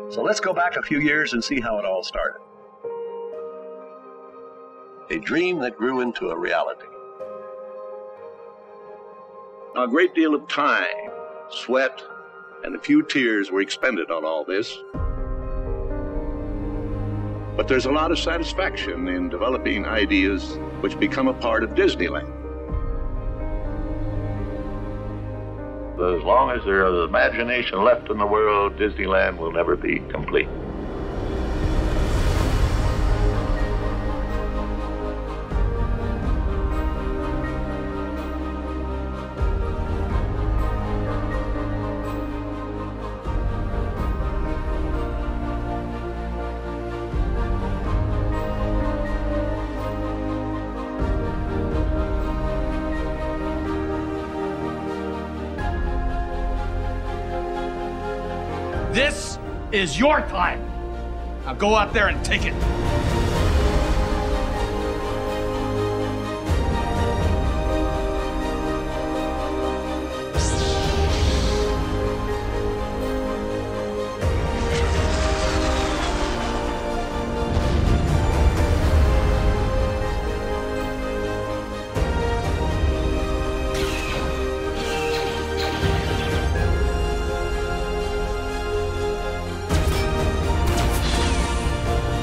So let's go back a few years and see how it all started. A dream that grew into a reality. A great deal of time, sweat, and a few tears were expended on all this. But there's a lot of satisfaction in developing ideas which become a part of Disneyland. As long as there is imagination left in the world, Disneyland will never be complete. This is your time. Now go out there and take it.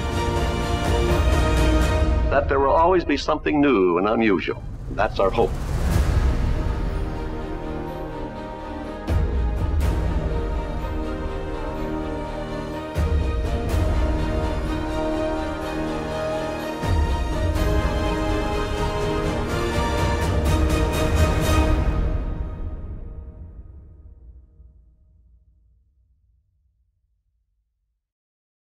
That there will always be something new and unusual. That's our hope.